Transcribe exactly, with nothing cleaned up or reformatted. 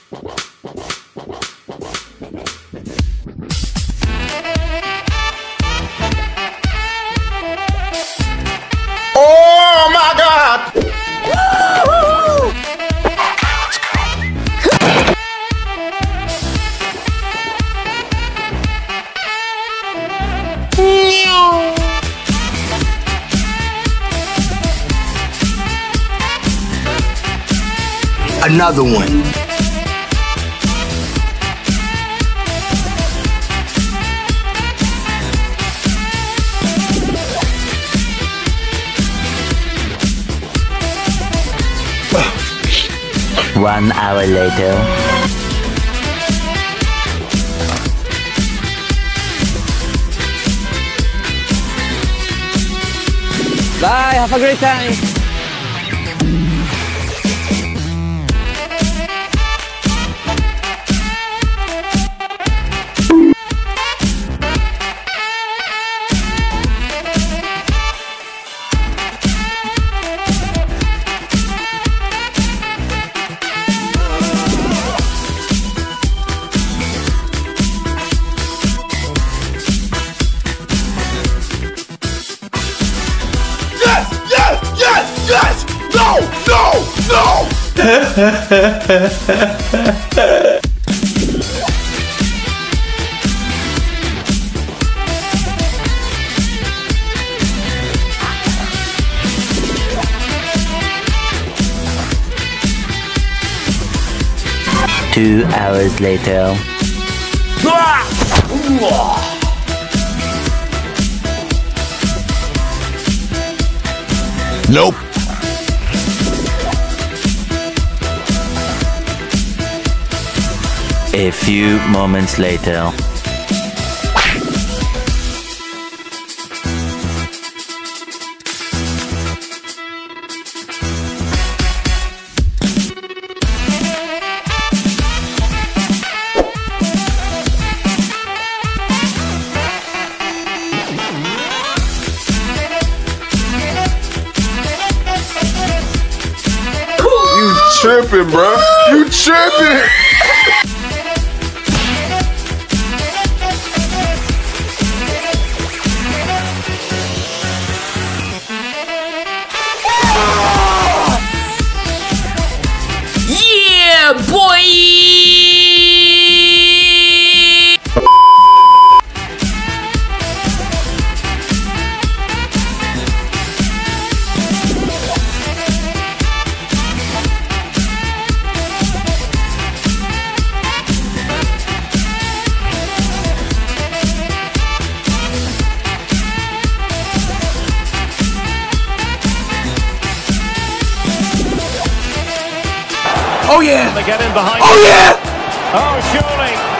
Oh my God! Another one. One hour later. Bye, have a great time. Yes! No! No! No! Two hours later. Nope. A few moments later. You tripping, bro. You tripping. Yeah, boy! Oh yeah! They get in behind. Oh yeah! Oh, surely.